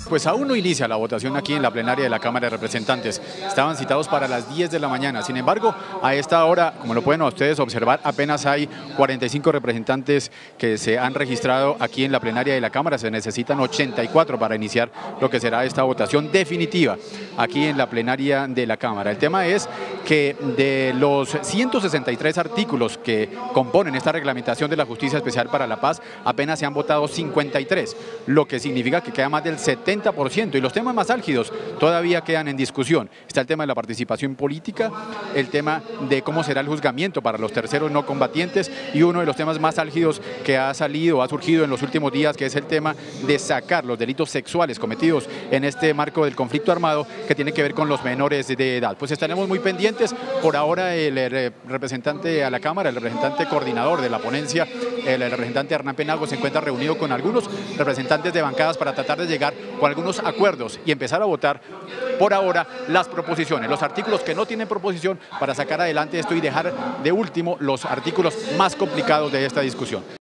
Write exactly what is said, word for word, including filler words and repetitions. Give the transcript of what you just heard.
Pues aún no inicia la votación aquí en la plenaria de la Cámara de Representantes. Estaban citados para las diez de la mañana. Sin embargo, a esta hora, como lo pueden ustedes observar, apenas hay cuarenta y cinco representantes que se han registrado aquí en la plenaria de la Cámara. Se necesitan ochenta y cuatro para iniciar lo que será esta votación definitiva aquí en la plenaria de la Cámara. El tema es que de los ciento sesenta y tres artículos que componen esta reglamentación de la Justicia Especial para la Paz, apenas se han votado cincuenta y tres, lo que significa que queda más del setenta por ciento, y los temas más álgidos todavía quedan en discusión. Está el tema de la participación política, el tema de cómo será el juzgamiento para los terceros no combatientes, y uno de los temas más álgidos que ha salido, ha surgido en los últimos días, que es el tema de sacar los delitos sexuales cometidos en este marco del conflicto armado, que tiene que ver con los menores de edad. Pues estaremos muy pendientes. Por ahora el representante a la Cámara, el representante coordinador de la ponencia, el representante Hernán Penagos, se encuentra reunido con algunos representantes de bancadas para tratar de llegar con algunos acuerdos y empezar a votar por ahora las proposiciones, los artículos que no tienen proposición, para sacar adelante esto y dejar de último los artículos más complicados de esta discusión.